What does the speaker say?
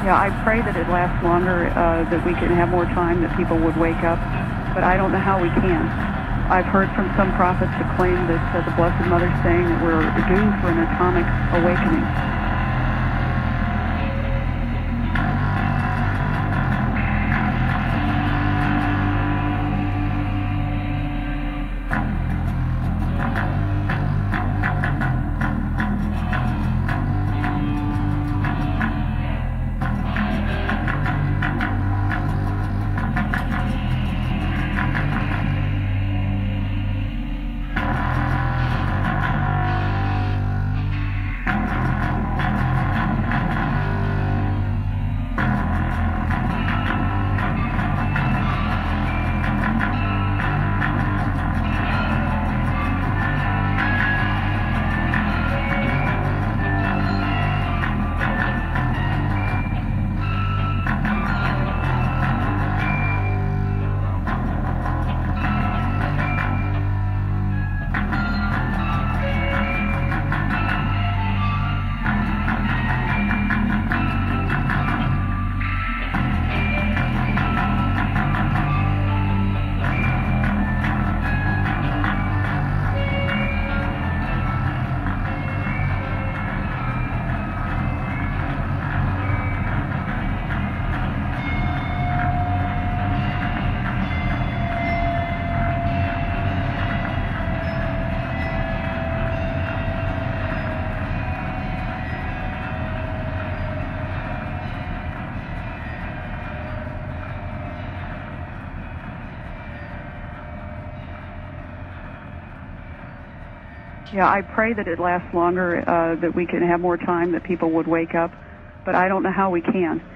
Yeah, I pray that it lasts longer, that we can have more time, that people would wake up, but I don't know how we can. I've heard from some prophets that claim that the Blessed Mother's saying that we're due for an atomic awakening. Yeah, I pray that it lasts longer, that we can have more time, that people would wake up, but I don't know how we can.